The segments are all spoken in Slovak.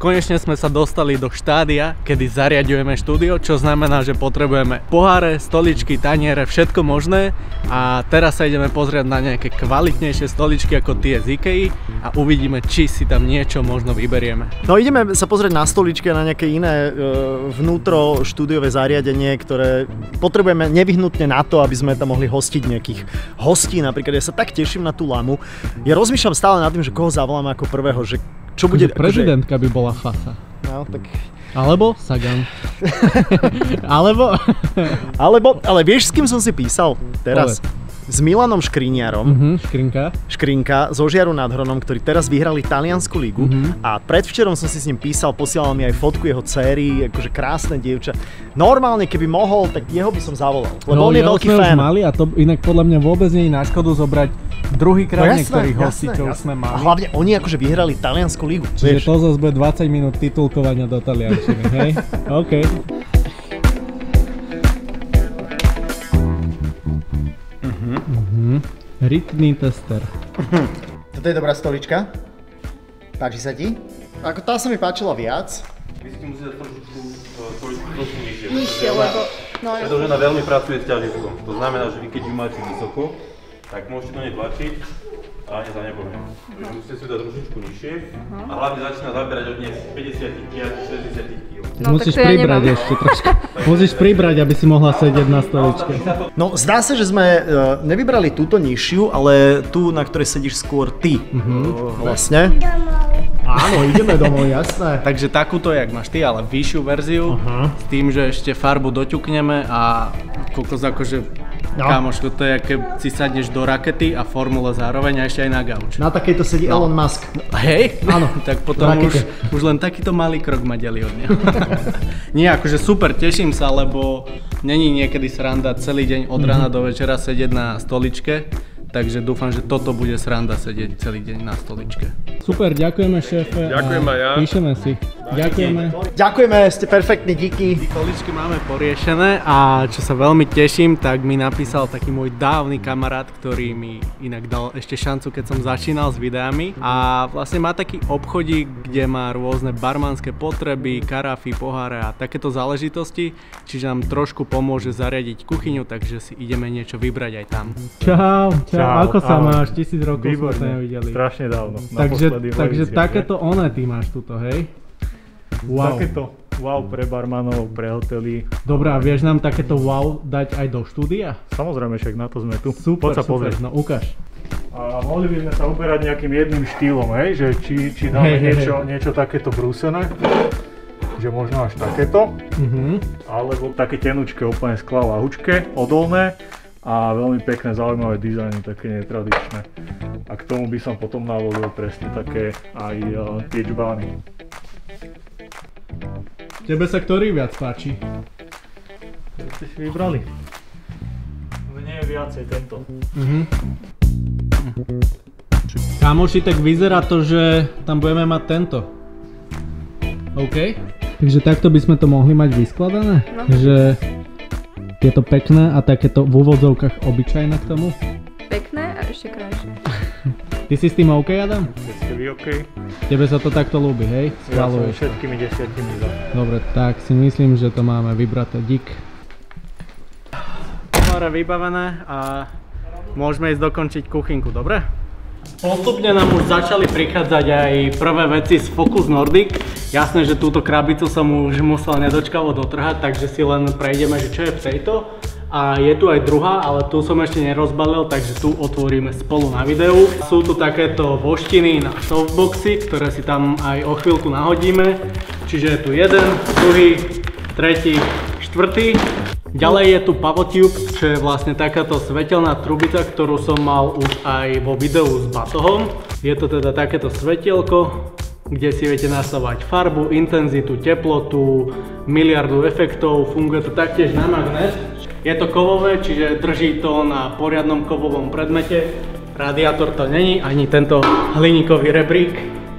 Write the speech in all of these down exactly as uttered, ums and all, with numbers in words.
Konečne sme sa dostali do štádia, kedy zariaďujeme štúdio, čo znamená, že potrebujeme poháre, stoličky, taniere, všetko možné. A teraz sa ideme pozrieť na nejaké kvalitnejšie stoličky ako tie z IKEA a uvidíme, či si tam niečo možno vyberieme. No ideme sa pozrieť na stoličky a na nejaké iné e, vnútro štúdiové zariadenie, ktoré potrebujeme nevyhnutne na to, aby sme tam mohli hostiť nejakých hostí. Napríklad ja sa tak teším na tú lamu. Ja rozmýšľam stále nad tým, že koho zavoláme ako prvého, že čo bude... Prezidentka by bola Fasa. No, tak... Alebo Sagan. Alebo... Alebo, ale vieš, s kým som si písal teraz? Povedz. S Milanom Škriňarom. Uh-huh, Škrinka. Škrinka zo Žiaru nad Hronom, ktorí teraz vyhrali Taliansku ligu. Uh-huh. A predvčerom som si s ním písal, posielal mi aj fotku jeho dcéry, akože krásne dievča. Normálne, keby mohol, tak jeho by som zavolal, lebo no, on je veľký fan. Mali a to inak podľa mňa vôbec nie je na škodu zobrať druhýkrát no, niektorých hostí, čo už sme mali. A hlavne oni akože vyhrali Taliansku ligu. Čiže vieš? To zase bude dvadsať minút titulkovania do taliančiny, hej? OK. Uh-huh. Rytmý tester. Uh-huh. Toto je dobrá stolička? Páči sa ti? Ako tá sa mi páčila viac. Vy si musíte dať trošku stoličku trošku nižšie. Nižšie, lebo... No, pretože ona veľmi pracuje s ťažiskom. To znamená, že vy keď ju máte vysoko, tak môžete do nej tlačiť a ani sa nepohne. Takže musíte si dať trošičku nižšie a hlavne začína zaberať od nej päťdesiatpäť až šesťdesiat kíl. No, musíš ja pribrať nemám. Ešte trošku. Musíš pribrať, aby si mohla sedieť na stoličke. No zdá sa, že sme uh, nevybrali túto nižšiu, ale tú, na ktorej sedíš skôr ty. Uh-huh. Vlastne. Áno, ideme domov, jasné. Takže takúto, jak máš ty, ale vyššiu verziu, uh-huh. S tým, že ešte farbu doťukneme a kokos akože... No. Kámoš, toto je, keď si sadneš do rakety a formule zároveň a ešte aj na gauč. Na takejto sedí no. Elon Musk. Hej? Áno. Tak potom už, už len takýto malý krok ma delí od neho. Nie, akože super, teším sa, lebo není niekedy sranda celý deň od rána do večera sedieť na stoličke. Takže dúfam, že toto bude sranda sedieť celý deň na stoličke. Super, ďakujeme šéfe. Ďakujem aj ja. Píšeme si. Ďakujeme. Ďakujeme, ste perfektní, díky. Stoličky máme poriešené a čo sa veľmi teším, tak mi napísal taký môj dávny kamarát, ktorý mi inak dal ešte šancu, keď som začínal s videami. A vlastne má taký obchodík, kde má rôzne barmanské potreby, karafy, poháre a takéto záležitosti. Čiže nám trošku pomôže zariadiť kuchyňu, takže si ideme niečo vybrať aj tam. Čau, čau. Čau, ako sa ahoj. Máš? Tisíc rokov sme sa nevideli. Strašne dávno. Takže, takže takéto oné ty máš tuto, hej? Wow. Takéto wow pre barmanov, pre hotely. Dobre, a vieš nám takéto wow dať aj do štúdia? Samozrejme, však na to sme tu. Super, Poď sa super, pozrieť. No ukáž. A mohli by sme sa uberať nejakým jedným štýlom, hej? Že či, či dáme hey, niečo, hey. niečo takéto brúsené. Že možno až takéto. Uh-huh. Alebo také tenučké, úplne skla lahučké, odolné. A veľmi pekné, zaujímavé dizajny, také netradičné. A k tomu by som potom navolil presne také aj uh, tie džbány. Tebe sa ktorý viac páči? Čo ste si vybrali? Mne je viacej tento. Uh-huh. Kamoši, tak vyzerá to, že tam budeme mať tento. OK? Takže takto by sme to mohli mať vyskladané? No. Že je to pekné a takéto v úvodzovkách obyčajné k tomu? Pekné a ešte krajšie. Ty si s tým OK, Adam? Keď ste vy OK? Tebe sa to takto ľúbi, hej? Ja som všetkými desiatimi za. Dobre, tak si myslím, že to máme vybraté. Dík. Poháre vybavené a môžeme ísť dokončiť kuchynku, dobre? Postupne nám už začali prichádzať aj prvé veci z Focus Nordic. Jasné, že túto krabicu som už musel nedočkavo dotrhať, takže si len prejdeme, že čo je v tejto. A je tu aj druhá, ale tu som ešte nerozbalil, takže tu otvoríme spolu na videu. Sú tu takéto voštiny na softboxy, ktoré si tam aj o chvíľku nahodíme. Čiže je tu jeden, druhý, tretí, štvrtý. Ďalej je tu Pavotube, čo je vlastne takáto svetelná trubica, ktorú som mal už aj vo videu s batohom. Je to teda takéto svetielko, kde si viete nastavovať farbu, intenzitu, teplotu, miliardu efektov. Funguje to taktiež na magnet. Je to kovové, čiže drží to na poriadnom kovovom predmete. Radiátor to není, ani tento hliníkový rebrík.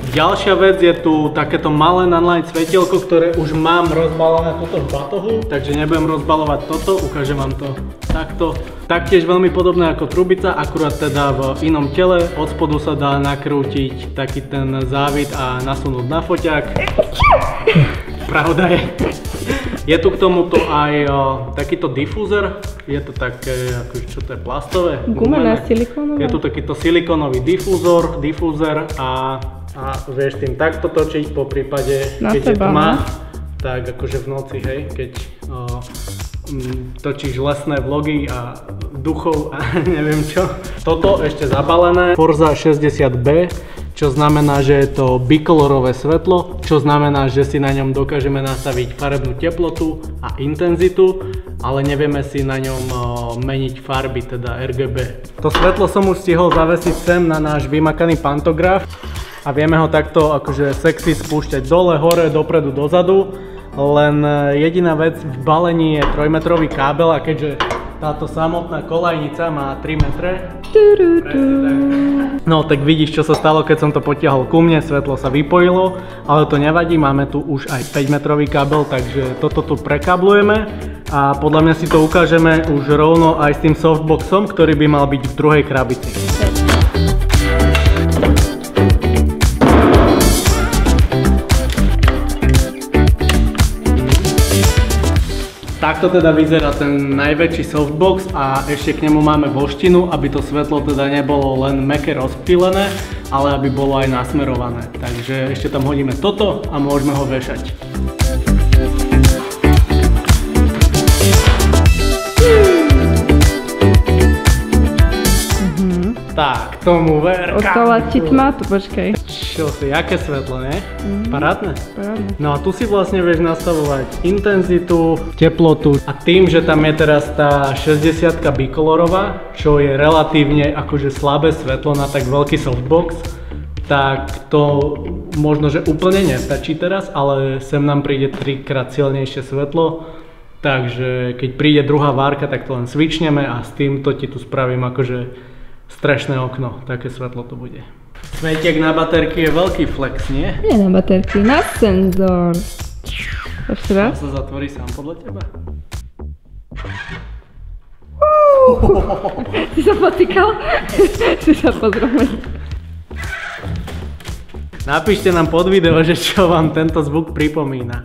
Ďalšia vec je tu takéto malé nanlight svetielko, ktoré už mám rozbalené tuto v batohu, takže nebudem rozbalovať toto, ukážem vám to takto. Taktiež veľmi podobné ako trubica, akurát teda v inom tele. Od spodu sa dá nakrútiť taký ten závit a nasunúť na foťák. Pravda je. Je tu k tomuto aj o, takýto difúzer. Je to také, akože čo to je, plastové? Gumené, silikónové. Je tu takýto silikónový difúzor, difúzer a, a vieš tým takto točiť, po prípade, na keď seba, je tma, ne? tak akože v noci, hej, keď o, m, točíš lesné vlogy a duchov a neviem čo. Toto ešte zabalené, Forza šesťdesiat bé, čo znamená, že je to bikolorové svetlo, čo znamená, že si na ňom dokážeme nastaviť farebnú teplotu a intenzitu, ale nevieme si na ňom meniť farby, teda er gé bé. To svetlo som už stihol zavesiť sem na náš vymakaný pantograf a vieme ho takto akože sexy spúšťať dole, hore, dopredu, dozadu, len jediná vec v balení je trojmetrový kábel a keďže táto samotná kolajnica má tri metre. No tak vidíš, čo sa stalo, keď som to potiahol ku mne, svetlo sa vypojilo, ale to nevadí, máme tu už aj päť metrový kábel, takže toto tu prekablujeme a podľa mňa si to ukážeme už rovno aj s tým softboxom, ktorý by mal byť v druhej krabici. Takto teda vyzerá ten najväčší softbox a ešte k nemu máme voštinu, aby to svetlo teda nebolo len mäkké rozptýlené, ale aby bolo aj nasmerované. Takže ešte tam hodíme toto a môžeme ho vešať. Tak, tomu ver, Ostala ti tma tu, počkej. Čo si, aké svetlo, nie? Mm-hmm. Parádne? Parádne. No a tu si vlastne vieš nastavovať intenzitu, teplotu a tým, že tam je teraz tá šesťdesiatka bikolorová, čo je relatívne akože slabé svetlo na tak veľký softbox, tak to možno, že úplne nestačí teraz, ale sem nám príde trikrát silnejšie svetlo. Takže keď príde druhá várka, tak to len switchneme a s týmto ti tu spravím akože strešné okno, také svetlo to bude. Smetiek na baterky je veľký flex, nie? Nie na baterky, na senzor. Ešte raz? To sa zatvorí sám podľa teba? Si sa potýkal? Si sa pozrel. Napíšte nám pod video, že čo vám tento zvuk pripomína.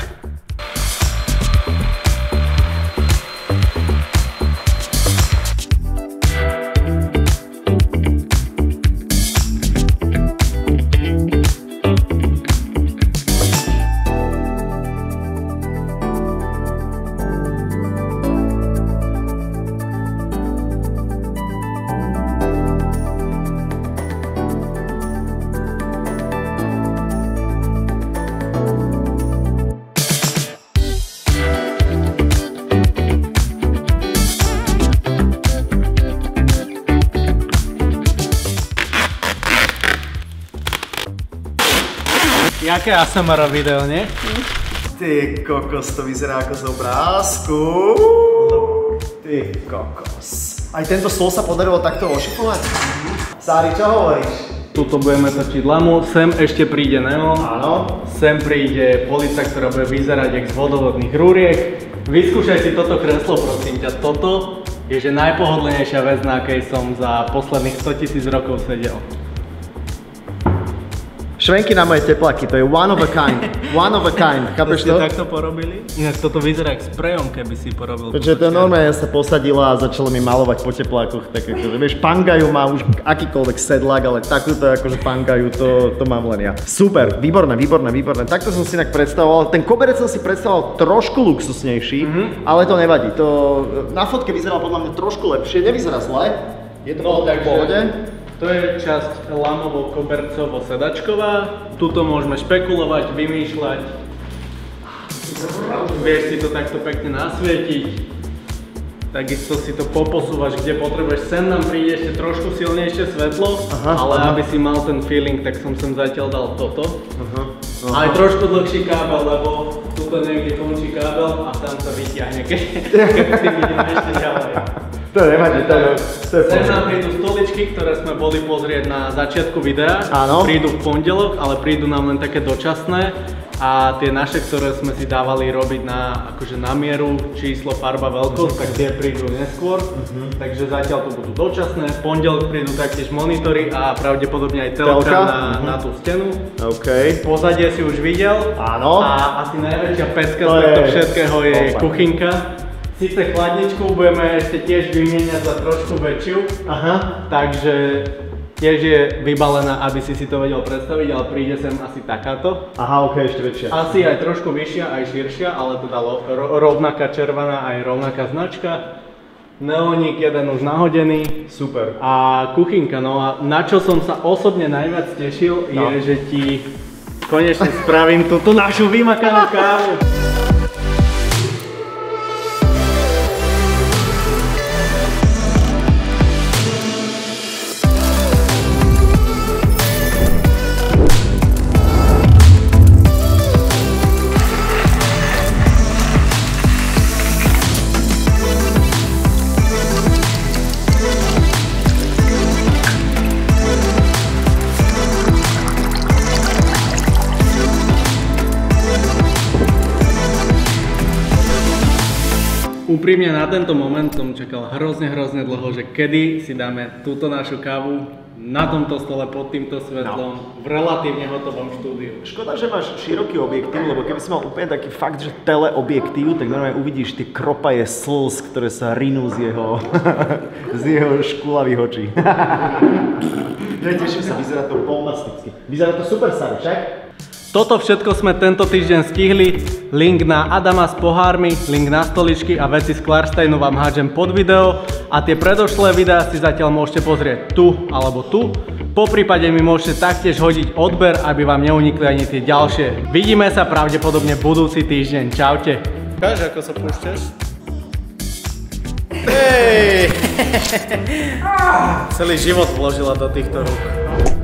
Jaké á es em er video, nie? Ty kokos, to vyzerá ako z obrázku. Ty kokos. Aj tento stôl sa podarilo takto ošipovať? Sári, čo hovoríš? Tuto budeme točiť lamu, sem ešte príde neon. Áno. Sem príde polica, ktorá bude vyzerať jak z vodovodných rúriek. Vyskúšaj si toto kreslo, prosím ťa. Toto je že najpohodlnejšia vec, na akej som za posledných stotisíc rokov sedel. Švenky na moje tepláky, to je one of a kind. One of a kind, chápeš to? To ste takto porobili? Inak toto vyzerá jak sprejom, keby si porobil. Pretože to je normálne, ja sa posadila a začala mi malovať po teplákoch, tak akože, vieš, pangaju má už akýkoľvek sedlak, ale takúto akože pangaju, to, to mám len ja. Super, výborné, výborné, výborné. Takto som si inak predstavoval, ten koberec som si predstavoval trošku luxusnejší, mm-hmm. ale to nevadí, to na fotke vyzeralo podľa mňa trošku lepšie, nevyzerá zle, je to no, tak v pohode. To je časť lamovo-kobercovo-sedačková. Tuto môžeme špekulovať, vymýšľať. Vieš si to takto pekne nasvietiť. Takisto si to poposúvaš, kde potrebuješ. Sem nám príde ešte trošku silnejšie svetlo, aha, ale aha. aby si mal ten feeling, tak som sem zatiaľ dal toto. Aha, aha. Aj trošku dlhší kábel, lebo tuto niekde končí kábel a tam sa vyťahne, keď, keď si vidíme ešte ďalej. To nevadí, to je... To je Sem nám prídu stoličky, ktoré sme boli pozrieť na začiatku videa. Áno. Prídu v pondelok, ale prídu nám len také dočasné. A tie naše, ktoré sme si dávali robiť na, akože na mieru, číslo, farba, veľkosť, tak tie prídu neskôr. Uh-huh. Takže zatiaľ to budú dočasné. V pondelok prídu taktiež monitory a pravdepodobne aj telka na, uh-huh. na tú stenu. OK. Pozadie si už videl. Áno. A asi najväčšia pecka To z tohto je- všetkého je Opa. kuchynka. Sice chladničku budeme ešte tiež vymieňať za trošku väčšiu, Aha. takže tiež je vybalená, aby si si to vedel predstaviť, ale príde sem asi takáto. Aha, OK, ešte väčšia. Asi aj trošku vyššia, aj širšia, ale teda lo- ro- rovnaká červená, aj rovnaká značka. Neoník jeden už nahodený. Super. A kuchynka, no a na čo som sa osobne najviac tešil, No. je, že ti konečne spravím túto našu vymakanú kávu. Úprimne na tento moment som čakal hrozne, hrozne dlho, že kedy si dáme túto našu kávu na tomto stole pod týmto svetlom No. v relatívne hotovom štúdiu. Škoda, že máš široký objektív, lebo keby si mal úplne taký fakt, že teleobjektív, tak normálne uvidíš tie kropaje slz, ktoré sa rinú z jeho, z jeho škulavých očí. Ja teším sa, vyzerá to bombasticky. Vyzerá to super, Sari, však? Toto všetko sme tento týždeň stihli. Link na Adama s pohármi, link na stoličky a veci z Klarsteinu vám hádžem pod video. A tie predošlé videá si zatiaľ môžete pozrieť tu alebo tu. Poprípade mi môžete taktiež hodiť odber, aby vám neunikli ani tie ďalšie. Vidíme sa pravdepodobne budúci týždeň. Čaute. Ukáž, ako sa púšťaš? Hej! Celý život vložila do týchto rúk.